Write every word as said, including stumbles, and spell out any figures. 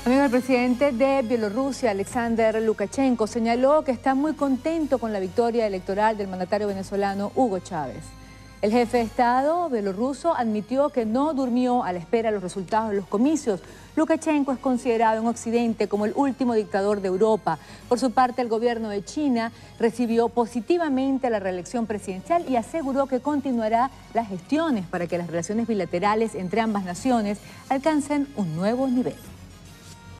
Amigo, el presidente de Bielorrusia, Alexander Lukashenko, señaló que está muy contento con la victoria electoral del mandatario venezolano Hugo Chávez. El jefe de Estado bielorruso admitió que no durmió a la espera de los resultados de los comicios. Lukashenko es considerado en Occidente como el último dictador de Europa. Por su parte, el gobierno de China recibió positivamente la reelección presidencial y aseguró que continuará las gestiones para que las relaciones bilaterales entre ambas naciones alcancen un nuevo nivel.